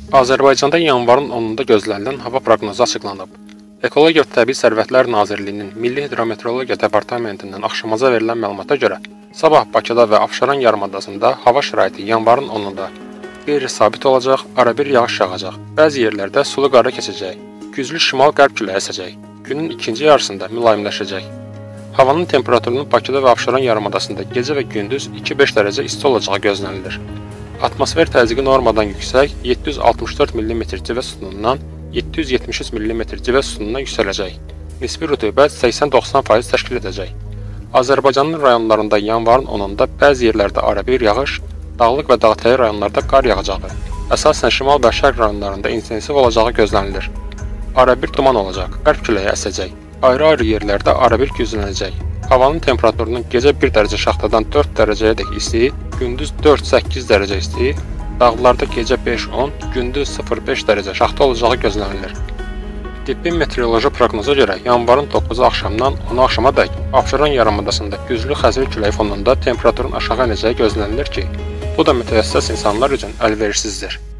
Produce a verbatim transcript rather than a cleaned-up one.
Azərbaycanda yanvarın onunda gözlənilən hava proqnozu açıqlanıb. Ekologiya və Təbii Sərvətlər Nazirliyinin Milli Hidrometeorologiya Departamentindən axşamaza verilən məlumata görə, sabah Bakıda və Abşeron yarımadasında hava şəraiti yanvarın onunda qeyri-sabit olacaq, arabir yağış yağacaq, bəzi yerlərdə sulu qara keçəcək, güclü şimal-qərb küləyi əsəcək, günün ikinci yarısında mülayimləşəcək. Havanın temperaturunun Bakıda və Abşeron yarımadasında gecə və gündüz iki beş dərəcə isti olacağı gözlənilir. Atmosfer təzyiqi normadan yüksək yeddi yüz altmış dörd millimetr civə sütunundan yeddi yüz yetmiş üç millimetr civə sütununa yüksələcək. Nisbi rütubət səksən doxsan faiz təşkil edəcək. Azərbaycanın rayonlarında yanvarın onunda bəzi yerlərdə arabir yağış, dağlıq və dağətəyi rayonlarda qar yağacağı, əsasən şimal və şərq rayonlarında intensiv olacağı gözlənilir. Arabir duman olacaq, qərb küləyi əsəcək, ayrı-ayrı yerlərdə arabir güclənəcək. Havanın temperaturunun gecə bir dərəcə şaxtadan dörd dərəcəyədək isti, gündüz dörd səkkiz dərəcə isti, dağlarda gecə beş on, gündüz sıfır beş dərəcə şaxta olacağı gözlənilir. Tibbi meteoroloji proqnoza görə yanvarın doqquzu axşamdan onu axşamadək Abşeron yarımadasında güclü xəzri küləyi fonunda temperaturun aşağı enəcəyi gözlənilir ki, bu da mütəxəssis insanlar üçün əlverişsizdir.